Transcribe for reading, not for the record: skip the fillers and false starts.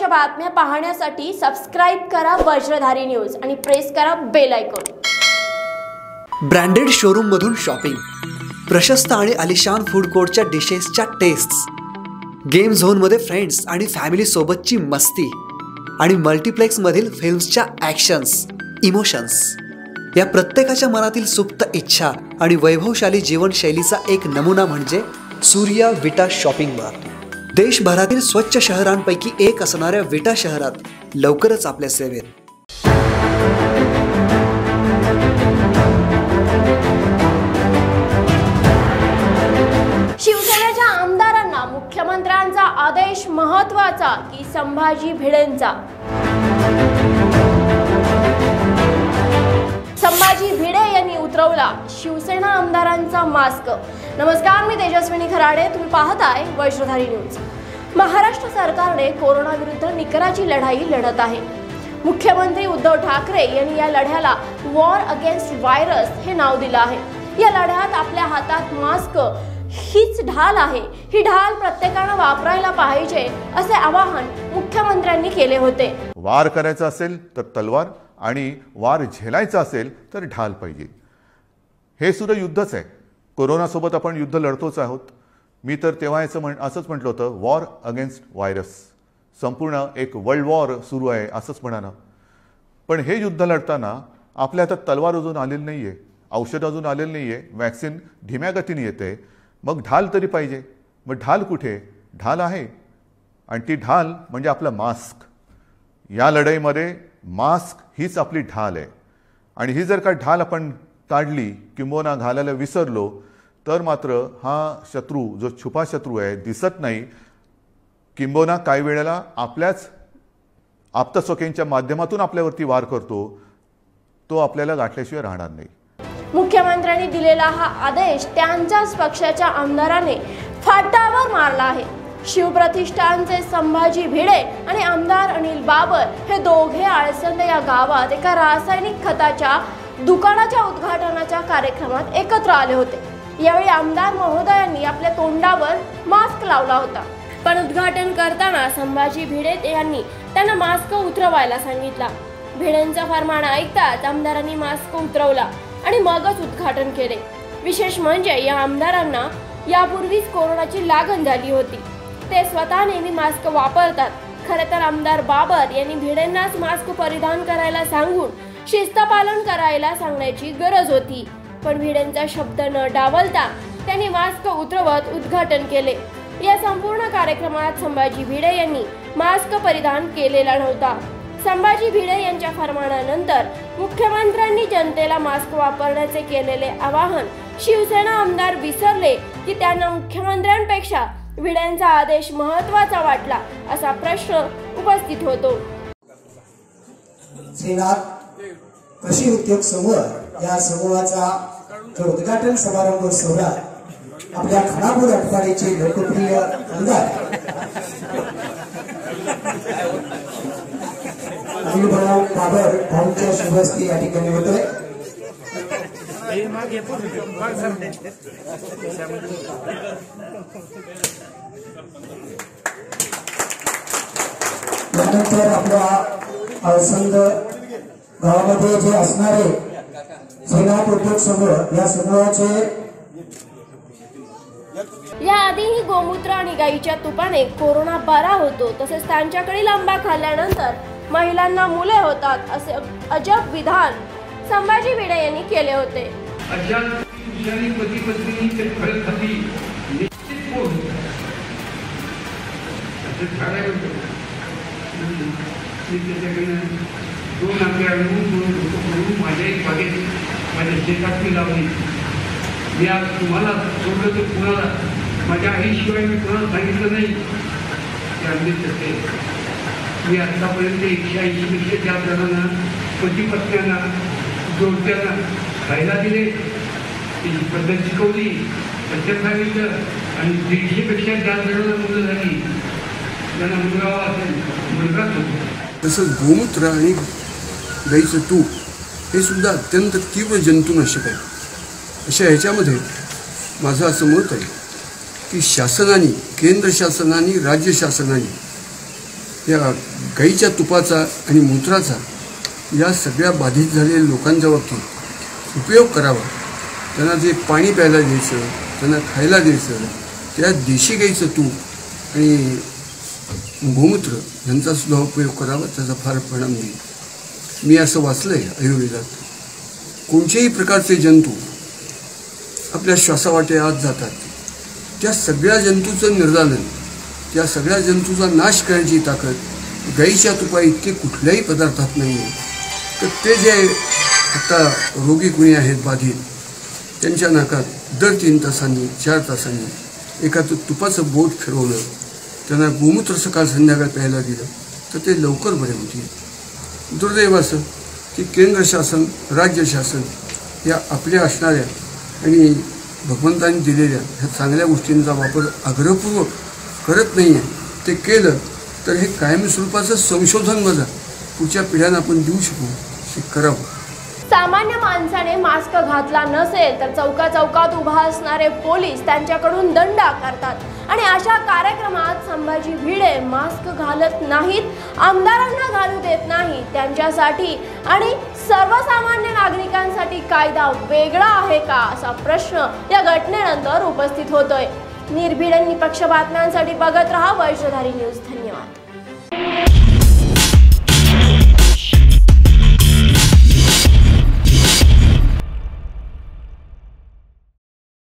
बातम्या पाहण्यासाठी सबस्क्राइब करा वज्रधारी न्यूज आणि प्रेस करा बेल आयकॉन। ब्रँडेड शोरूम मधून शॉपिंग, प्रशस्त आणि आलिशान फूड कोर्टच्या डिशेसच्या टेस्ट्स, गेम झोन मध्ये फ्रेंड्स आणि फॅमिली सोबतची मस्ती आणि मल्टीप्लेक्स मधील फिल्म्सच्या ॲक्शन्स, इमोशन्स, या प्रत्येकाच्या मनातील सुप्त इच्छा आणि वैभवशाली जीवनशैलीचा एक नमुना म्हणजे सूर्या विटा शॉपिंग मॉल। देशभरातील स्वच्छ शहरांपैकी एक असणाऱ्या विटा शहरात लवकरच आपल्या सेवेत। शिवसेनेच्या आमदारांना मुख्यमंत्र्यांचा आदेश महत्त्वाचा की संभाजी भिडेंचा? संभाजी भिडे यांनी उतरवला शिवसेना आमदारांचा मास्क। नमस्कार, मी तेजस्विनी खराडे, तुम्ही पाहताय वज्रधारी न्यूज। महाराष्ट्र सरकारने कोरोना विरुद्ध निकराची लढाई लढत आहे। मुख्यमंत्री उद्धव ठाकरे यांनी या लढ्याला वॉर अगेन्स्ट व्हायरस हे नाव दिलं आहे। या लढ्यात आपल्या हातात मास्क हीच ढाल आहे, ही ढाल प्रत्येकाने वापरायला पाहिजे असे आवाहन मुख्यमंत्र्यांनी केले होते। वार करायचा असेल तर तलवार आणि वार झेलायचा असेल तर ढाल पाहिजे। हे सुद्धा युद्धच आहे। कोरोना सोबत आपण युद्ध लढतोच आहोत। मी तर तेव्हा असंच म्हटलं होतं, वॉर अगेन्स्ट व्हायरस, संपूर्ण एक वर्ल्ड वॉर सुरू आहे असंच म्हणाना। पण हे युद्ध लढताना आपल्या हातात तलवार अजून आलेली नाही आहे, औषध अजून आलेलं नाही आहे, वॅक्सिन धीम्या गतीने येते, मग ढाल तरी पाहिजे। मग ढाल कुठे? ढाल आहे, आणि ती ढाल म्हणजे आपला मास्क। या लढाईमध्ये मास्क हीच आपली ढाल आहे, आणि ही जर का ढाल आपण काढली किंबहुना घालायला विसरलो तर मात्र हा शत्रू जो छुपा शत्रू आहे, दिसत नाही, किंबहुना काही वेळेला आपल्याच आप्तस्वकीयांच्या माध्यमातून आपल्यावरती वार करतो, तो आपल्याला गाठल्याशिवाय राहणार नाही। मुख्यमंत्र्यांनी दिलेला हा आदेश त्यांच्याच पक्षाच्या आमदाराने फाटावर मारला आहे। शिवप्रतिष्ठानचे संभाजी भिडे आणि आमदार अनिल बाबर हे दोघे आळसंद या गावात एका रासायनिक खताच्या दुकानाच्या उद्घाटनाच्या कार्यक्रमात एकत्र आले होते। यावेळी आमदार महोदयांनी आपल्या तोंडावर मास्क लावला होता, पण उद्घाटन करताना संभाजी भिडे यांनी त्यांना मास्क उतरवायला सांगितला। भिडेंचा फरमान ऐकताच आमदारांनी मास्क उतरवला आणि मगच उद्घाटन केले। विशेष म्हणजे या आमदारांना यापूर्वीच कोरोनाची लागण झाली होती, ते स्वतः नेहमी मास्क वापरतात। खरे तर आमदार बाबर यांनी भिडेंनाच मास्क परिधान करायला सांगून शिस्त पालन करायला सांगण्याची गरज होती, पण भिडेंचा शब्द न डावलता त्यांनी मास्क उतरवत उद्घाटन केले। या संपूर्ण कार्यक्रमात संभाजी भिडे यांनी मास्क परिधान केलेला नव्हता। संभाजी भिडे यांच्या फरमानानंतर मुख्यमंत्र्यांनी जनतेला मास्क वापरण्याचे केलेले आवाहन शिवसेना आमदार विसरले की त्यांना मुख्यमंत्र्यांपेक्षा भिडेंचा आदेश महत्त्वाचा वाटला, असा प्रश्न उपस्थित होतो। कृषी उद्योग समूह या समूहाचा उद्घाटन समारंभ सोहळा आपल्या खानापूर आठवड्याचे लोकप्रिय आमदार अनिलभाऊ बाबर भाऊंच्या शुभहस्ते या ठिकाणी होतोय। त्यानंतर आपल्या आळसंद गावामध्ये जे असणारे श्रीनाथ उद्योग समूह या समूहाचे याआधीही गोमूत्र आणि गाईच्या तुपाने कोरोना बरा होतो, तसेच त्यांच्याकडील आंबा खाल्ल्यानंतर महिलांना मुले होतात असे अजब विधान संभाजी भिडे यांनी केले होते। दोन आंब्या माझ्याही बागेत माझ्या शेतात मी लावली। मी आज तुम्हाला सोडलं तर कुणाला माझ्या आईशिवाय मी कुणाला सांगितलं नाही ते आंबे तसे। मी आतापर्यंत 180पेक्षा जास्त जणांना, पती पत्न्यांना, जोडत्यांना खायला दिले, त्याची पद्धत शिकवली, त्याच्यात सांगितलं, आणि 150पेक्षा जास्त जणांना मुलं झाली, त्यांना मुलगा असेल मुलगाच होतो। तसं गोमूत्र आणि गाईचं तूप हे सुद्धा अत्यंत तीव्र जंतुनाशक आहे। अशा ह्याच्यामध्ये माझं असं मत आहे की शासनाने, केंद्र शासनाने, राज्य शासनाने या गाईच्या तुपाचा आणि मूत्राचा या सगळ्या बाधित झालेल्या लोकांच्या बाबतीत उपयोग करावा. त्यांना जे पाणी प्यायला द्यायचं, त्यांना खायला द्यायचं, त्या देशी गाईचं तूप आणि गोमूत्र यांचासुद्धा उपयोग करावा. त्याचा फार परिणाम होईल. मी असं वाचलं आहे आयुर्वेदात, कोणत्याही प्रकारचे जंतू आपल्या श्वासावाटे आत जातात, त्या सगळ्या जंतूचं निर्दालन, त्या सगळ्या जंतूचा नाश करण्याची ताकद गाईच्या तुपा इतके कुठल्याही पदार्थात नाही आहे. तर ते जे आता रोगी कुणी आहेत बाधित, त्यांच्या नाकात दर 3 तासांनी 4 तासांनी एखादं तुपाचं बोट फिरवलं, त्यांना गोमूत्र सकाळ संध्याकाळ प्यायला दिलं तर ते लवकर बरे होतील. दुर्दैव असं की केंद्र शासन, राज्य शासन या आपल्या असणाऱ्या आणि भगवंतांनी दिलेल्या ह्या चांगल्या गोष्टींचा वापर आग्रहपूर्वक करत नाही आहे. ते केलं तर हे कायम स्वरूपाचं संशोधन मला पुढच्या पिढ्यांना आपण देऊ शकू, हे करावं. सामान्य माणसाने मास्क घातला नसेल तर चौकात उभा असणारे पोलीस त्यांच्याकडून दंड आकारतात आणि अशा कार्यक्रमात संभाजी भिडे मास्क घालत नाहीत, आमदारांना घालू देत नाही. त्यांच्यासाठी आणि सर्वसामान्य नागरिकांसाठी कायदा वेगळा आहे का असा प्रश्न या घटनेनंतर उपस्थित होतोय. निर्भीड निपक्ष बातम्यांसाठी बघत रहा वैश्वधारी न्यूज. धन्यवाद.